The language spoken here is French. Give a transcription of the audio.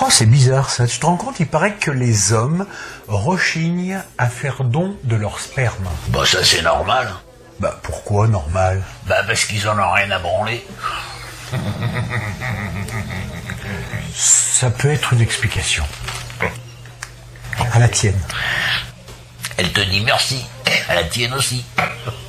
Oh, c'est bizarre ça. Tu te rends compte, il paraît que les hommes rechignent à faire don de leur sperme. Bah ça c'est normal. Bah pourquoi normal? Bah parce qu'ils en ont rien à branler. Ça peut être une explication. À la tienne. Elle te dit merci, à la tienne aussi.